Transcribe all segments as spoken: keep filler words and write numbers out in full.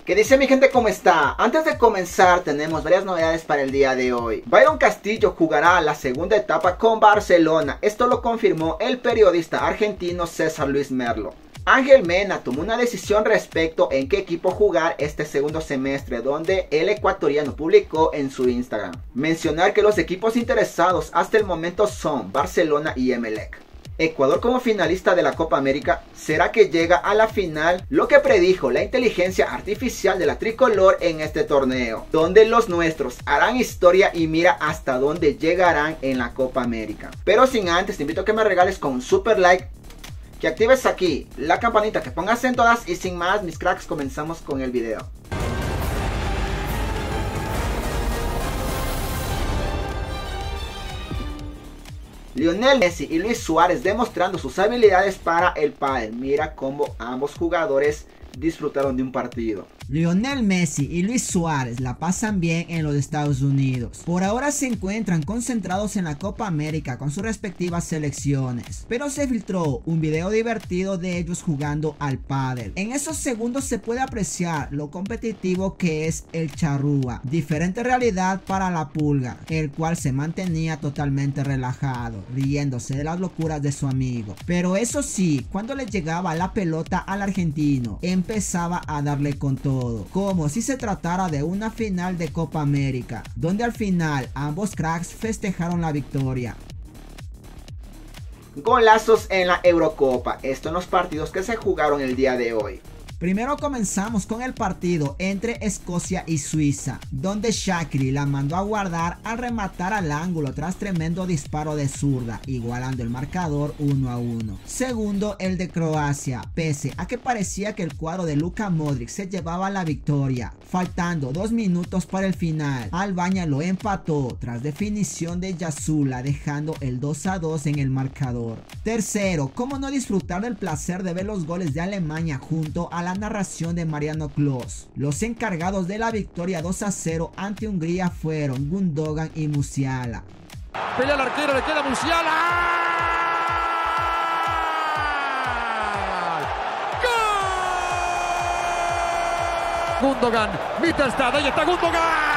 ¿Qué dice mi gente? ¿Cómo está? Antes de comenzar tenemos varias novedades para el día de hoy. Byron Castillo jugará la segunda etapa con Barcelona. Esto lo confirmó el periodista argentino César Luis Merlo. Ángel Mena tomó una decisión respecto en qué equipo jugar este segundo semestre, donde el ecuatoriano publicó en su Instagram. Mencionar que los equipos interesados hasta el momento son Barcelona y Emelec. Ecuador como finalista de la Copa América, ¿será que llega a la final? Lo que predijo la inteligencia artificial de la tricolor en este torneo, donde los nuestros harán historia y mira hasta dónde llegarán en la Copa América. Pero sin antes, te invito a que me regales con un super like, que actives aquí la campanita, que pongas en todas y sin más, mis cracks, comenzamos con el video. Lionel Messi y Luis Suárez demostrando sus habilidades para el pádel. Mira cómo ambos jugadores disfrutaron de un partido. Lionel Messi y Luis Suárez la pasan bien en los Estados Unidos. Por ahora se encuentran concentrados en la Copa América con sus respectivas selecciones, pero se filtró un video divertido de ellos jugando al pádel. En esos segundos se puede apreciar lo competitivo que es el charrúa, diferente realidad para la pulga, el cual se mantenía totalmente relajado, riéndose de las locuras de su amigo. Pero eso sí, cuando le llegaba la pelota al argentino, empezaba a darle con todo, como si se tratara de una final de Copa América, donde al final ambos cracks festejaron la victoria. Golazos en la Eurocopa, esto en los partidos que se jugaron el día de hoy. Primero comenzamos con el partido entre Escocia y Suiza, donde Shaqiri la mandó a guardar al rematar al ángulo tras tremendo disparo de zurda, igualando el marcador uno a uno. Segundo, el de Croacia, pese a que parecía que el cuadro de Luka Modric se llevaba la victoria. Faltando dos minutos para el final, Albania lo empató tras definición de Jasula, dejando el dos a dos en el marcador. Tercero, cómo no disfrutar del placer de ver los goles de Alemania junto a la narración de Mariano Klose. Los encargados de la victoria dos a cero ante Hungría fueron Gundogan y Musiala. Pelea el arquero, le queda Musiala. ¡Gol! Gundogan, Mittelstadt, ahí está Gundogan.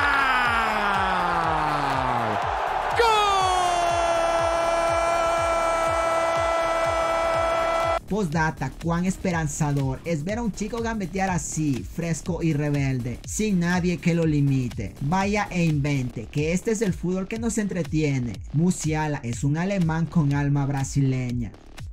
Postdata, cuán esperanzador es ver a un chico gambetear así, fresco y rebelde, sin nadie que lo limite. Vaya e invente, que este es el fútbol que nos entretiene. Musiala es un alemán con alma brasileña.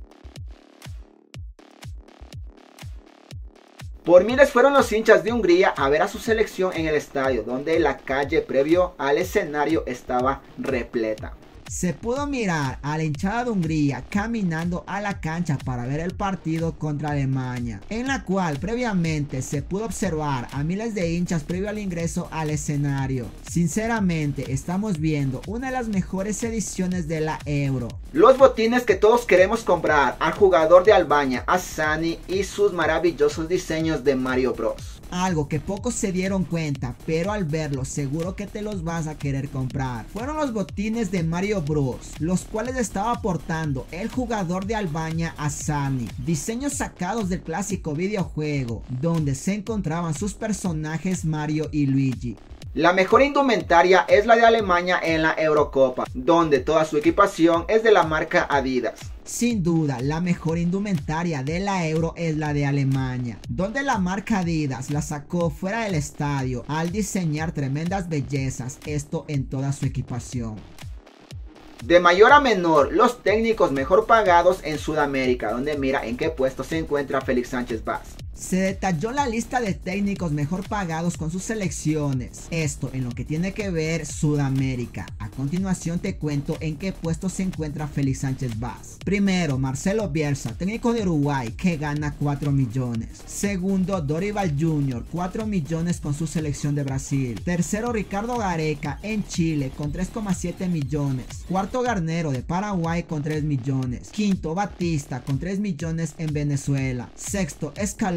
Por miles fueron los hinchas de Hungría a ver a su selección en el estadio, donde la calle previo al escenario estaba repleta. Se pudo mirar a la hinchada de Hungría caminando a la cancha para ver el partido contra Alemania, en la cual previamente se pudo observar a miles de hinchas previo al ingreso al escenario. Sinceramente, estamos viendo una de las mejores ediciones de la Euro. Los botines que todos queremos comprar al jugador de Albania, Asani, y sus maravillosos diseños de Mario Bros. Algo que pocos se dieron cuenta, pero al verlo seguro que te los vas a querer comprar. Fueron los botines de Mario Bros, los cuales estaba aportando el jugador de Albania, Asani. Diseños sacados del clásico videojuego, donde se encontraban sus personajes Mario y Luigi. La mejor indumentaria es la de Alemania en la Eurocopa, donde toda su equipación es de la marca Adidas. Sin duda, la mejor indumentaria de la Euro es la de Alemania, donde la marca Adidas la sacó fuera del estadio al diseñar tremendas bellezas, esto en toda su equipación. De mayor a menor, los técnicos mejor pagados en Sudamérica, donde mira en qué puesto se encuentra Félix Sánchez Vaz. Se detalló la lista de técnicos mejor pagados con sus selecciones, esto en lo que tiene que ver Sudamérica. A continuación te cuento en qué puesto se encuentra Félix Sánchez Vaz. Primero, Marcelo Bielsa, técnico de Uruguay, que gana cuatro millones. Segundo, Dorival junior, cuatro millones con su selección de Brasil. Tercero, Ricardo Gareca en Chile con tres coma siete millones. Cuarto, Garnero de Paraguay con tres millones. Quinto, Batista con tres millones en Venezuela. Sexto, Escalón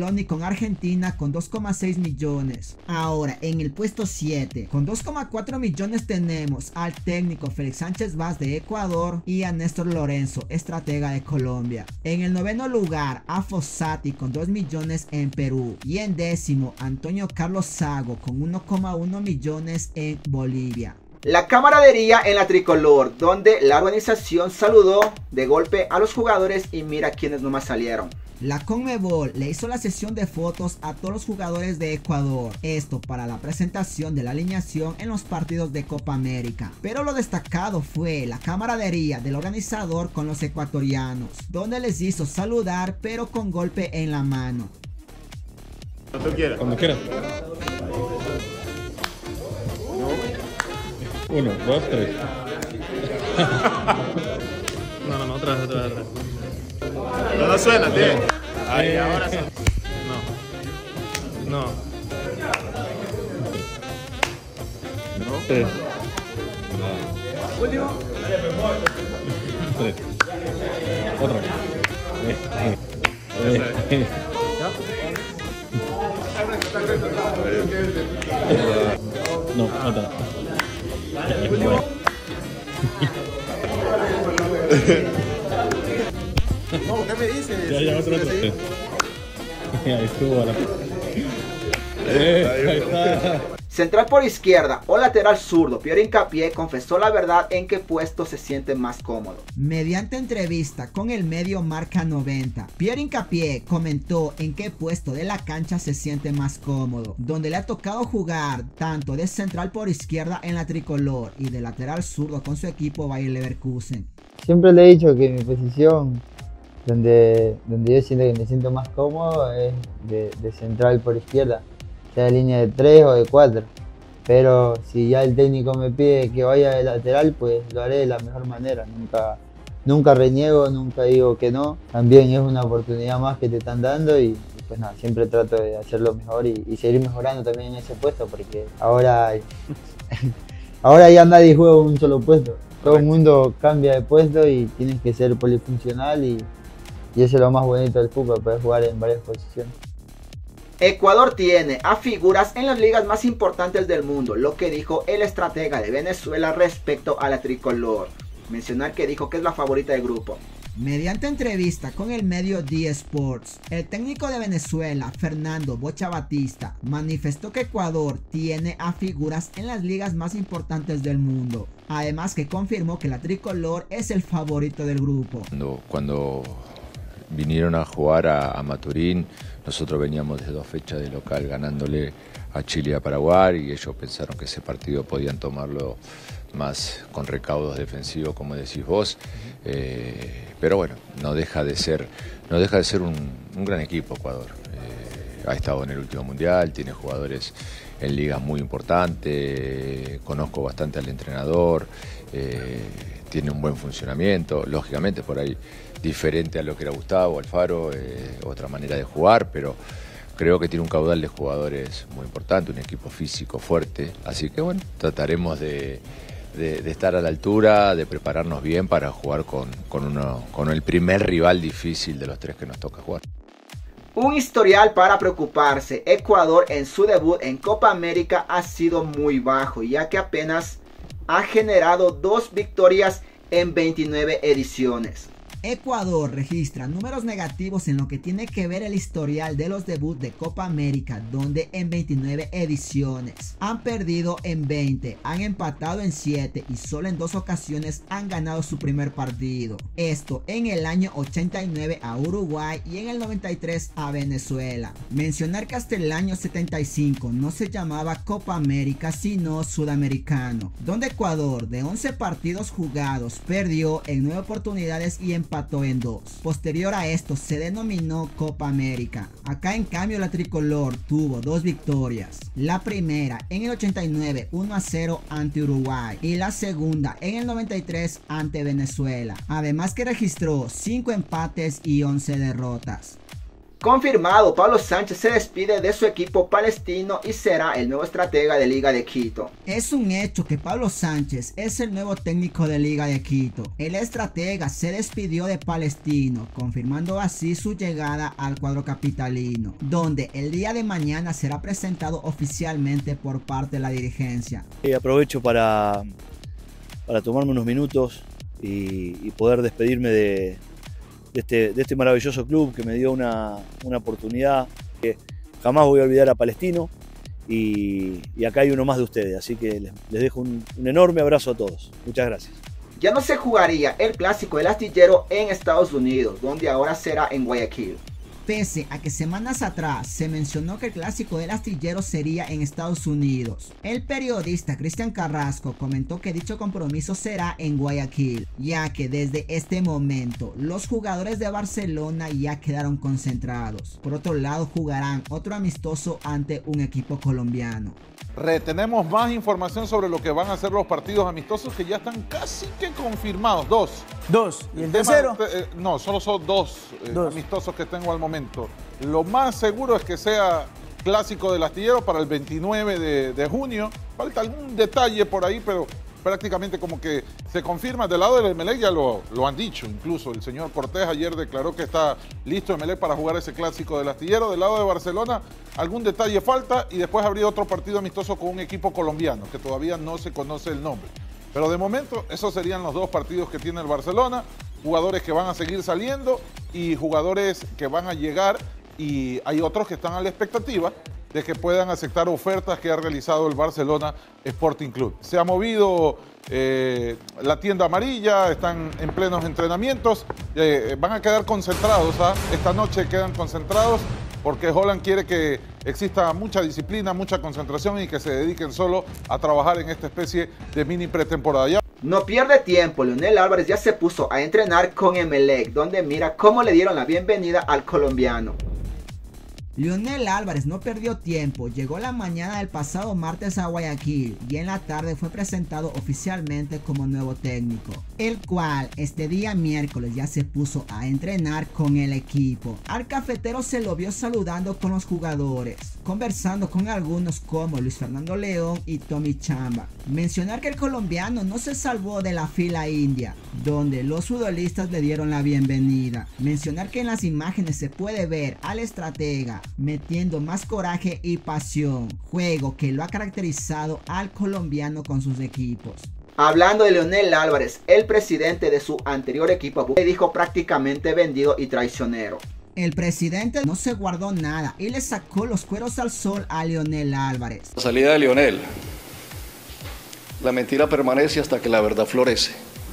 Scaloni con Argentina con dos coma seis millones. Ahora en el puesto siete con dos coma cuatro millones tenemos al técnico Félix Sánchez Vaz de Ecuador y a Néstor Lorenzo, estratega de Colombia. En el noveno lugar a Fossati con dos millones en Perú y en décimo Antonio Carlos Sago con uno coma uno millones en Bolivia. La camaradería en la tricolor, donde la organización saludó de golpe a los jugadores y mira quienes nomás salieron. La Conmebol le hizo la sesión de fotos a todos los jugadores de Ecuador, esto para la presentación de la alineación en los partidos de Copa América. Pero lo destacado fue la camaradería del organizador con los ecuatorianos, donde les hizo saludar pero con golpe en la mano. Cuando quieras. Cuando quieras. Uno, dos, tres. No, no, no, otra vez, otra vez, otra vez. No, no suena, tío. Ahí, Eh. ahora sí. No. No. Tres. Último. Tres. Otro. Eh, eh, eh. No, otra. No, ¿qué me dices? Ya, ya, otro, otro. Ahí estuvo la... Eh, ahí está. Central por izquierda o lateral zurdo, Piero Hincapié confesó la verdad en qué puesto se siente más cómodo. Mediante entrevista con el medio Marca noventa, Piero Hincapié comentó en qué puesto de la cancha se siente más cómodo, donde le ha tocado jugar tanto de central por izquierda en la tricolor y de lateral zurdo con su equipo Bayer Leverkusen. Siempre le he dicho que mi posición, donde, donde yo siento que me siento más cómodo, es de, de central por izquierda, sea de línea de tres o de cuatro. Pero si ya el técnico me pide que vaya de lateral, pues lo haré de la mejor manera. Nunca, nunca reniego, nunca digo que no. También es una oportunidad más que te están dando y, y pues nada, siempre trato de hacerlo mejor y, y seguir mejorando también en ese puesto, porque ahora, ahora ya nadie juega un solo puesto. Todo el mundo cambia de puesto y tienes que ser polifuncional y, y eso es lo más bonito del fútbol, poder jugar en varias posiciones. Ecuador tiene a figuras en las ligas más importantes del mundo, lo que dijo el estratega de Venezuela respecto a la tricolor. Mencionar que dijo que es la favorita del grupo. Mediante entrevista con el medio D Sports, el técnico de Venezuela, Fernando Bocha Batista, manifestó que Ecuador tiene a figuras en las ligas más importantes del mundo. Además que confirmó que la tricolor es el favorito del grupo. Cuando, cuando vinieron a jugar a, a Maturín, nosotros veníamos de dos fechas de local ganándole a Chile y a Paraguay y ellos pensaron que ese partido podían tomarlo más con recaudos defensivos, como decís vos, eh, pero bueno, no deja de ser, no deja de ser un, un gran equipo Ecuador. Eh, ha estado en el último mundial, tiene jugadores en ligas muy importantes, conozco bastante al entrenador, eh, tiene un buen funcionamiento, lógicamente por ahí diferente a lo que era Gustavo Alfaro, eh, otra manera de jugar, pero creo que tiene un caudal de jugadores muy importante, un equipo físico fuerte, así que bueno, trataremos de, de, de estar a la altura, de prepararnos bien para jugar con, con, uno, con el primer rival difícil de los tres que nos toca jugar. Un historial para preocuparse. Ecuador en su debut en Copa América ha sido muy bajo, ya que apenas ha generado dos victorias en veintinueve ediciones. Ecuador registra números negativos en lo que tiene que ver el historial de los debuts de Copa América, donde en veintinueve ediciones han perdido en veinte, han empatado en siete y solo en dos ocasiones han ganado su primer partido. Esto en el año ochenta y nueve a Uruguay y en el noventa y tres a Venezuela. Mencionar que hasta el año setenta y cinco no se llamaba Copa América sino Sudamericano, donde Ecuador de once partidos jugados perdió en nueve oportunidades y empató en dos. Posterior a esto se denominó Copa América. Acá en cambio la tricolor tuvo dos victorias. La primera en el ochenta y nueve uno a cero ante Uruguay y la segunda en el noventa y tres ante Venezuela. Además que registró cinco empates y once derrotas. Confirmado, Pablo Sánchez se despide de su equipo palestino y será el nuevo estratega de Liga de Quito. Es un hecho que Pablo Sánchez es el nuevo técnico de Liga de Quito. El estratega se despidió de Palestino, confirmando así su llegada al cuadro capitalino, donde el día de mañana será presentado oficialmente por parte de la dirigencia. Y aprovecho para, para tomarme unos minutos y, y poder despedirme de... De este, de este maravilloso club que me dio una, una oportunidad que jamás voy a olvidar a Palestino y, y acá hay uno más de ustedes, así que les, les dejo un, un enorme abrazo a todos. Muchas gracias. Ya no se jugaría el clásico del astillero en Estados Unidos, donde ahora será en Guayaquil. Pese a que semanas atrás se mencionó que el clásico del astillero sería en Estados Unidos, el periodista Cristian Carrasco comentó que dicho compromiso será en Guayaquil, ya que desde este momento los jugadores de Barcelona ya quedaron concentrados. Por otro lado, jugarán otro amistoso ante un equipo colombiano. Retenemos más información sobre lo que van a ser los partidos amistosos que ya están casi que confirmados. Dos. Dos. ¿Y el, el tercero? Tema, eh, no, solo son dos, eh, dos amistosos que tengo al momento. Lo más seguro es que sea clásico del astillero para el veintinueve de, de junio. Falta algún detalle por ahí, pero prácticamente como que se confirma. Del lado del Emelec ya lo, lo han dicho. Incluso el señor Cortés ayer declaró que está listo Emelec para jugar ese clásico del astillero. Del lado de Barcelona algún detalle falta y después habría otro partido amistoso con un equipo colombiano que todavía no se conoce el nombre. Pero de momento esos serían los dos partidos que tiene el Barcelona. Jugadores que van a seguir saliendo y jugadores que van a llegar, y hay otros que están a la expectativa de que puedan aceptar ofertas que ha realizado el Barcelona Sporting Club. Se ha movido eh, la tienda amarilla, están en plenos entrenamientos, eh, van a quedar concentrados, ¿ah? Esta noche quedan concentrados porque Holland quiere que exista mucha disciplina, mucha concentración y que se dediquen solo a trabajar en esta especie de mini pretemporada. Ya no pierde tiempo, Leonel Álvarez ya se puso a entrenar con Emelec, donde mira cómo le dieron la bienvenida al colombiano. Leonel Álvarez no perdió tiempo, llegó la mañana del pasado martes a Guayaquil y en la tarde fue presentado oficialmente como nuevo técnico, el cual este día miércoles ya se puso a entrenar con el equipo. Al cafetero se lo vio saludando con los jugadores, conversando con algunos como Luis Fernando León y Tommy Chamba. Mencionar que el colombiano no se salvó de la fila india, donde los futbolistas le dieron la bienvenida. Mencionar que en las imágenes se puede ver al estratega metiendo más coraje y pasión, juego que lo ha caracterizado al colombiano con sus equipos. Hablando de Leonel Álvarez, el presidente de su anterior equipo le dijo prácticamente vendido y traicionero. El presidente no se guardó nada y le sacó los cueros al sol a Leonel Álvarez. La salida de Leonel. La mentira permanece hasta que la verdad florece.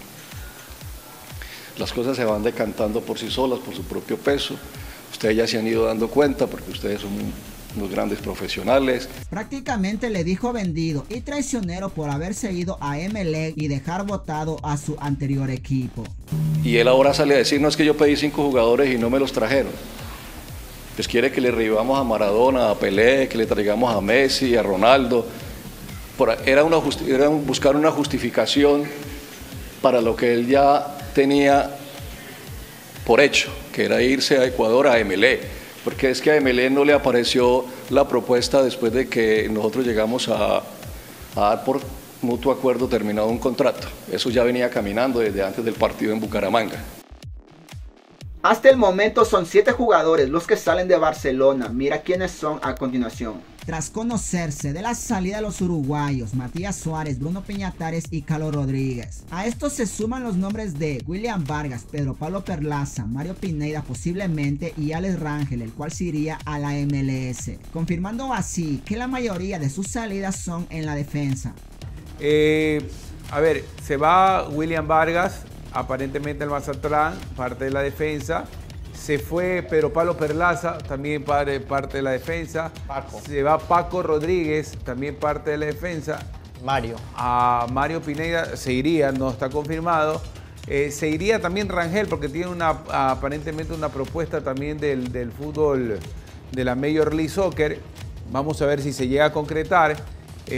Las cosas se van decantando por sí solas, por su propio peso. Ustedes ya se han ido dando cuenta porque ustedes son unos grandes profesionales. Prácticamente le dijo vendido y traicionero por haberse ido a Emelec y dejar votado a su anterior equipo. Y él ahora sale a decir, no, es que yo pedí cinco jugadores y no me los trajeron. Pues quiere que le revivamos a Maradona, a Pelé, que le traigamos a Messi, a Ronaldo. Por, era, una era un, buscar una justificación para lo que él ya tenía por hecho, que era irse a Ecuador a Emelec, porque es que a Emelec no le apareció la propuesta después de que nosotros llegamos a, a dar por mutuo acuerdo terminado un contrato. Eso ya venía caminando desde antes del partido en Bucaramanga. Hasta el momento son siete jugadores los que salen de Barcelona. Mira quiénes son a continuación. Tras conocerse de la salida de los uruguayos Matías Suárez, Bruno Peñatares y Carlos Rodríguez, a estos se suman los nombres de William Vargas, Pedro Pablo Perlaza, Mario Pineda posiblemente y Alex Rangel, el cual se iría a la M L S, confirmando así que la mayoría de sus salidas son en la defensa. Eh, a ver, se va William Vargas, aparentemente el Mazatlán, parte de la defensa. Se fue Pedro Pablo Perlaza, también parte de la defensa. Paco. Se va Paco Rodríguez, también parte de la defensa. Mario. A Mario Pineda se iría, no está confirmado. Eh, se iría también Rangel porque tiene una, aparentemente una propuesta también del, del fútbol de la Major League Soccer. Vamos a ver si se llega a concretar.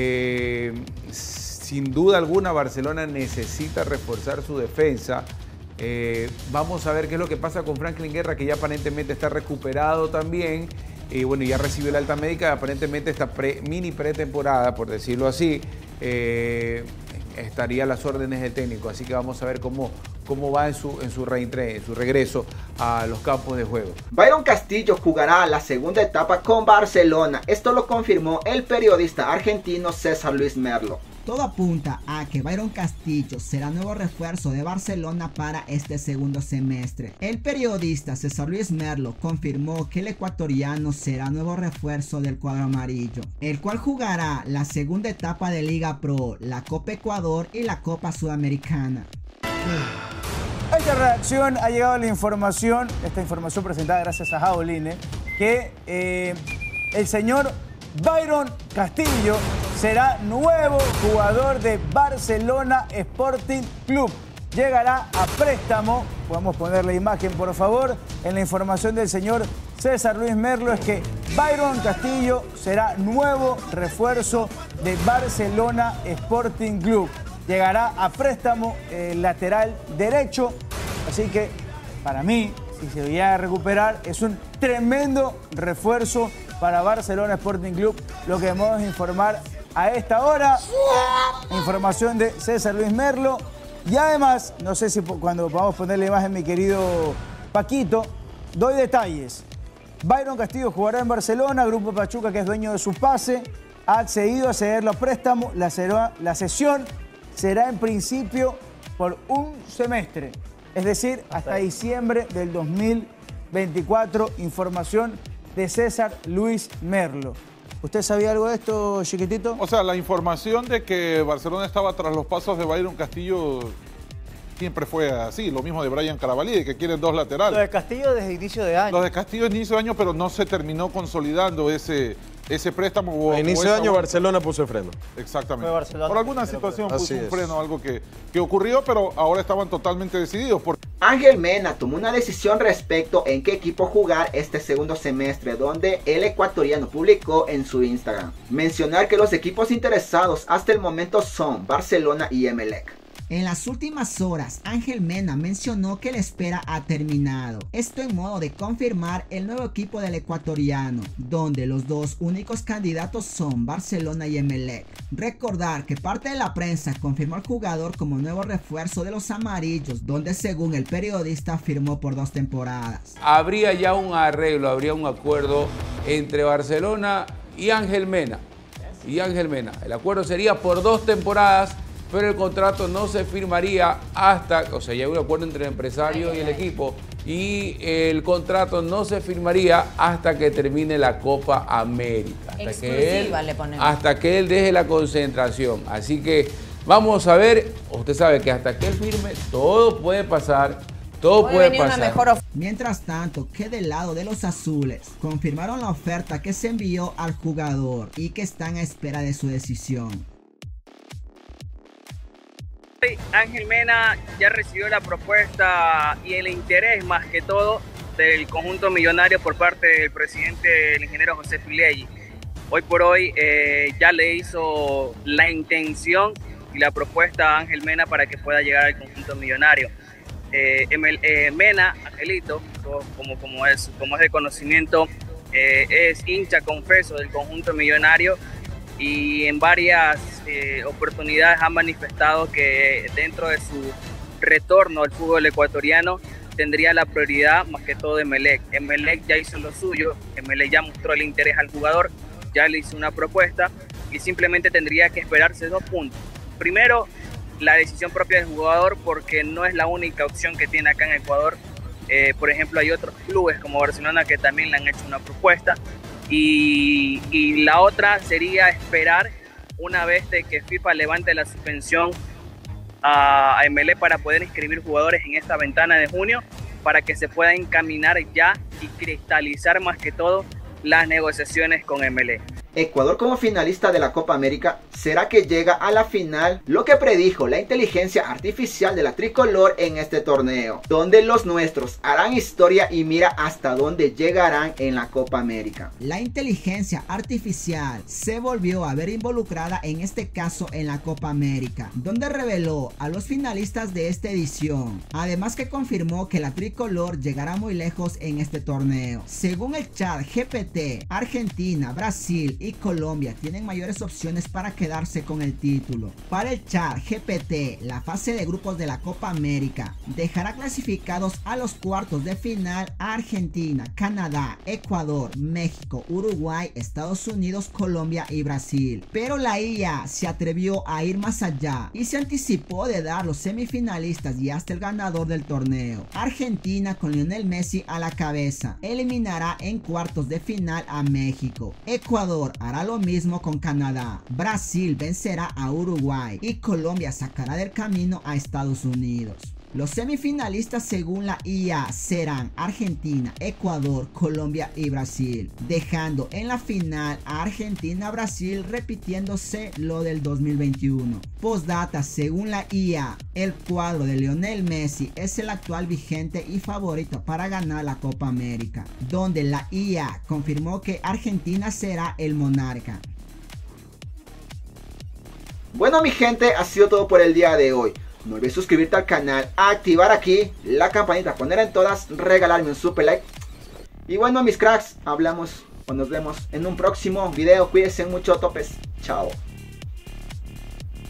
Eh, sin duda alguna Barcelona necesita reforzar su defensa. Eh, vamos a ver qué es lo que pasa con Franklin Guerra, que ya aparentemente está recuperado también. Y bueno, ya recibió la alta médica, aparentemente esta pre, mini pretemporada, por decirlo así, eh, estaría a las órdenes del técnico. Así que vamos a ver cómo, cómo va en su, en, su reintre, en su regreso a los campos de juego. Byron Castillo jugará la segunda etapa con Barcelona. Esto lo confirmó el periodista argentino César Luis Merlo. Todo apunta a que Byron Castillo será nuevo refuerzo de Barcelona para este segundo semestre. El periodista César Luis Merlo confirmó que el ecuatoriano será nuevo refuerzo del cuadro amarillo, el cual jugará la segunda etapa de Liga Pro, la Copa Ecuador y la Copa Sudamericana. A esta reacción ha llegado la información, esta información presentada gracias a Jauline, que eh, el señor Byron Castillo será nuevo jugador de Barcelona Sporting Club. Llegará a préstamo. Podemos poner la imagen, por favor. En la información del señor César Luis Merlo es que Byron Castillo será nuevo refuerzo de Barcelona Sporting Club. Llegará a préstamo el lateral derecho. Así que, para mí, si se llega a recuperar, es un tremendo refuerzo para Barcelona Sporting Club. Lo que debemos informar a esta hora, información de César Luis Merlo. Y además, no sé si cuando podamos poner la imagen, mi querido Paquito, doy detalles. Byron Castillo jugará en Barcelona, Grupo Pachuca, que es dueño de su pase, ha accedido a cederlo a préstamo. La, será, la sesión será en principio por un semestre, es decir, hasta diciembre del dos mil veinticuatro. Información de César Luis Merlo. ¿Usted sabía algo de esto, chiquitito? O sea, la información de que Barcelona estaba tras los pasos de Byron Castillo siempre fue así. Lo mismo de Brian Carabalí, que quieren dos laterales. Lo de Castillo desde inicio de año. Lo de Castillo desde inicio de año, pero no se terminó consolidando ese, ese préstamo. O, a inicio de año Barcelona puso el freno. Exactamente. Barcelona, por alguna situación puso un es. freno, algo que, que ocurrió, pero ahora estaban totalmente decididos. Por... Ángel Mena tomó una decisión respecto en qué equipo jugar este segundo semestre, donde el ecuatoriano publicó en su Instagram. Mencionar que los equipos interesados hasta el momento son Barcelona y Emelec. En las últimas horas, Ángel Mena mencionó que la espera ha terminado. Esto en modo de confirmar el nuevo equipo del ecuatoriano, donde los dos únicos candidatos son Barcelona y Emelec. Recordar que parte de la prensa confirmó al jugador como nuevo refuerzo de los amarillos, donde según el periodista firmó por dos temporadas. Habría ya un arreglo, habría un acuerdo entre Barcelona y Ángel Mena. Y Ángel Mena. El acuerdo sería por dos temporadas, pero el contrato no se firmaría hasta, o sea, ya hay un acuerdo entre el empresario y el equipo, y el contrato no se firmaría hasta que termine la Copa América. Hasta que él, le ponemos. Hasta que él deje la concentración. Así que vamos a ver, usted sabe que hasta que él firme, todo puede pasar, todo puede, puede pasar. Mejor Mientras tanto, que del lado de los azules, confirmaron la oferta que se envió al jugador y que están a espera de su decisión. Ángel Mena ya recibió la propuesta y el interés más que todo del conjunto millonario por parte del presidente, el ingeniero José Fileggi. Hoy por hoy eh, ya le hizo la intención y la propuesta a Ángel Mena para que pueda llegar al conjunto millonario. Eh, eh, Mena, Angelito, como, como, es, como es de conocimiento, eh, es hincha confeso del conjunto millonario, y en varias eh, oportunidades ha manifestado que dentro de su retorno al fútbol ecuatoriano tendría la prioridad más que todo de Emelec. Emelec ya hizo lo suyo, Emelec ya mostró el interés al jugador, ya le hizo una propuesta y simplemente tendría que esperarse dos puntos. Primero, la decisión propia del jugador, porque no es la única opción que tiene acá en Ecuador. Eh, por ejemplo, hay otros clubes como Barcelona que también le han hecho una propuesta. Y, y la otra sería esperar una vez de que FIFA levante la suspensión a, a Emelec para poder inscribir jugadores en esta ventana de junio, para que se pueda encaminar ya y cristalizar más que todo las negociaciones con Emelec. Ecuador como finalista de la Copa América, ¿será que llega a la final? Lo que predijo la inteligencia artificial de la tricolor en este torneo, donde los nuestros harán historia y mira hasta dónde llegarán en la Copa América. La inteligencia artificial se volvió a ver involucrada en este caso en la Copa América, donde reveló a los finalistas de esta edición, además que confirmó que la tricolor llegará muy lejos en este torneo. Según el chat G P T, Argentina, Brasil y Colombia tienen mayores opciones para quedarse con el título. Para el chat G P T, la fase de grupos de la Copa América dejará clasificados a los cuartos de final a Argentina, Canadá, Ecuador, México, Uruguay, Estados Unidos, Colombia y Brasil. Pero la I A se atrevió a ir más allá y se anticipó de dar los semifinalistas y hasta el ganador del torneo. Argentina, con Lionel Messi a la cabeza, eliminará en cuartos de final a México. Ecuador hará lo mismo con Canadá. Brasil vencerá a Uruguay y Colombia sacará del camino a Estados Unidos. Los semifinalistas según la I A serán Argentina, Ecuador, Colombia y Brasil, dejando en la final a Argentina-Brasil, repitiéndose lo del dos mil veintiuno. Postdata, según la I A, el cuadro de Lionel Messi es el actual vigente y favorito para ganar la Copa América, donde la I A confirmó que Argentina será el monarca. Bueno mi gente, ha sido todo por el día de hoy. No olvides suscribirte al canal, activar aquí la campanita, poner en todas, regalarme un super like. Y bueno mis cracks, hablamos o nos vemos en un próximo video. Cuídense mucho, topes. Chao.